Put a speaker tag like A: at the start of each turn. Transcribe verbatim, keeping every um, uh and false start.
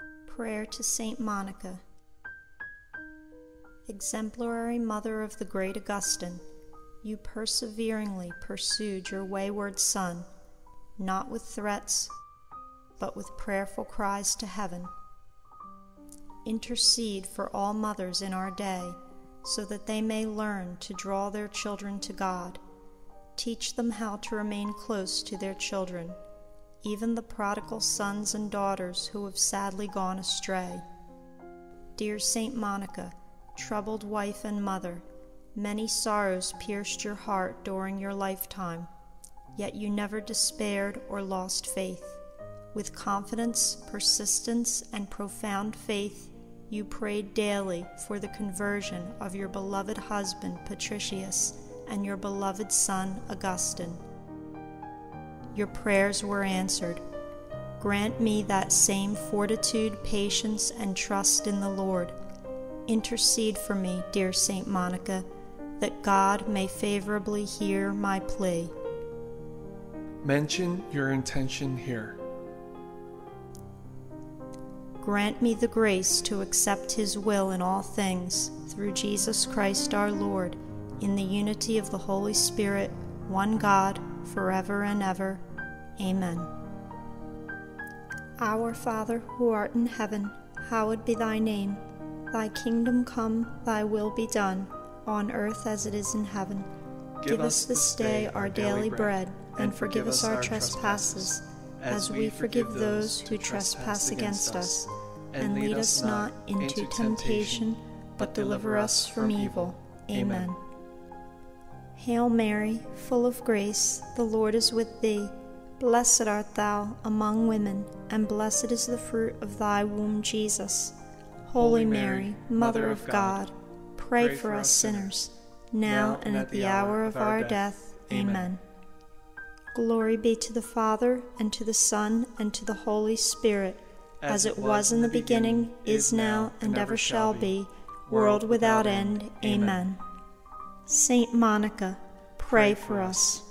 A: Prayer to Saint Monica. Exemplary mother of the great Augustine, you perseveringly pursued your wayward son, not with threats, but with prayerful cries to heaven. Intercede for all mothers in our day, so that they may learn to draw their children to God. Teach them how to remain close to their children, even the prodigal sons and daughters who have sadly gone astray. Dear Saint Monica, troubled wife and mother, many sorrows pierced your heart during your lifetime, yet you never despaired or lost faith. With confidence, persistence, and profound faith, you prayed daily for the conversion of your beloved husband Patricius and your beloved son Augustine. Your prayers were answered. Grant me that same fortitude, patience, and trust in the Lord. Intercede for me, dear Saint Monica, that God may favorably hear my plea.
B: Mention your intention here.
A: Grant me the grace to accept His will in all things, through Jesus Christ our Lord, in the unity of the Holy Spirit, one God, forever and ever. Amen. Our Father, who art in heaven, hallowed be thy name. Thy kingdom come, thy will be done, on earth as it is in heaven. Give us this day our daily bread, and forgive us our trespasses, as we forgive those who trespass against us. And lead us not into temptation, but deliver us from evil. Amen. Hail Mary, full of grace, the Lord is with thee. Blessed art thou among women, and blessed is the fruit of thy womb, Jesus. Holy Mary, Mother of God, pray for us sinners, now and at the hour of our death. Amen. Glory be to the Father, and to the Son, and to the Holy Spirit, as it was in the beginning, is now, and ever shall be, world without end. Amen. Saint Monica, pray for us.